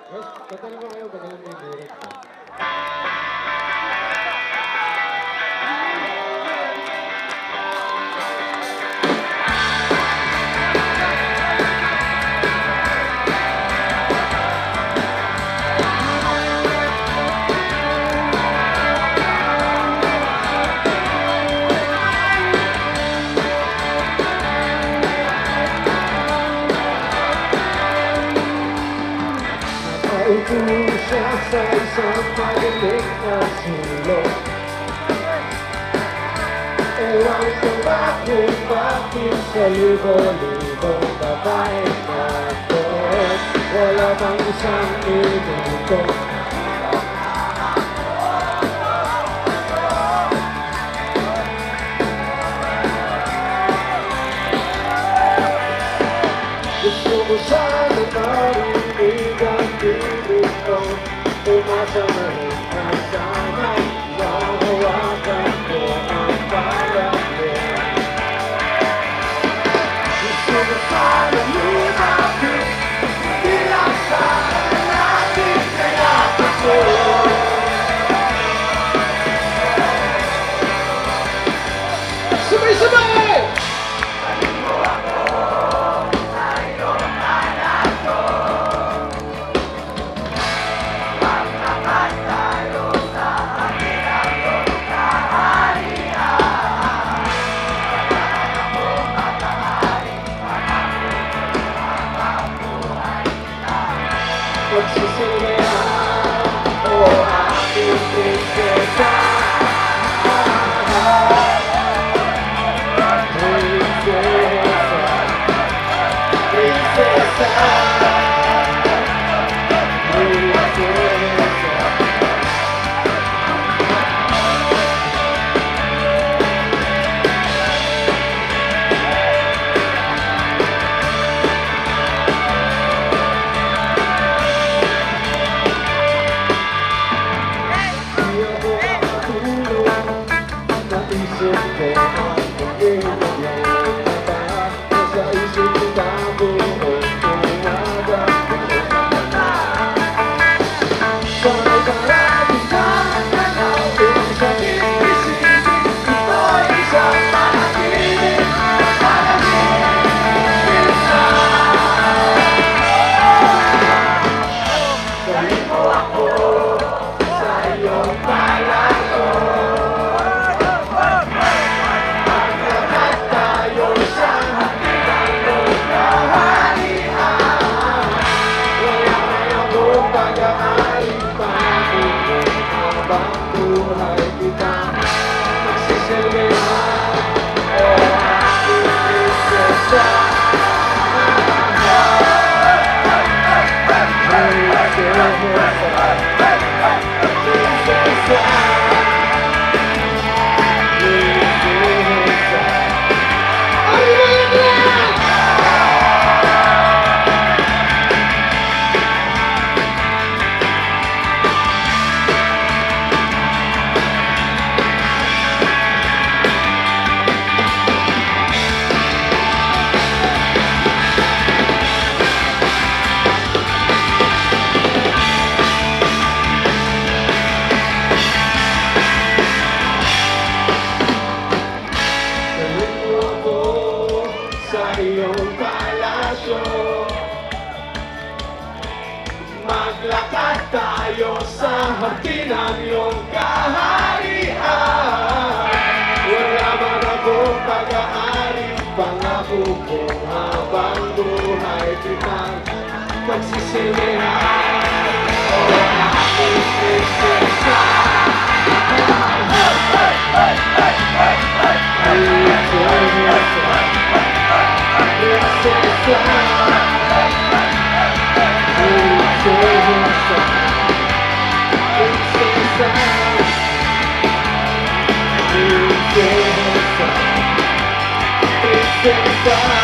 Yes, tatanong ko kayo, magaling mo yung lyrics. Nakaupo siya sa isang pagdating na sulok. Ewan ko bakit sa libo-libong babae na ito wala bang isang minuto. Gusto ko sana marinig ang pilit ko, umasa na rin ang sana'y mahawakan ko ang palad ko. Gusto ko sana lumapit, di lang sana natin kaya gusto. Sabay-sabay! Pagsisilbihan o aking prinsesa, prinsesa, maglakad tayo sa hardin ng iyong kaharian. Wala man akong pag-aari, pangako ko habang buhay kitang pagsisilbihan. O aking prinsesa, prinsesa,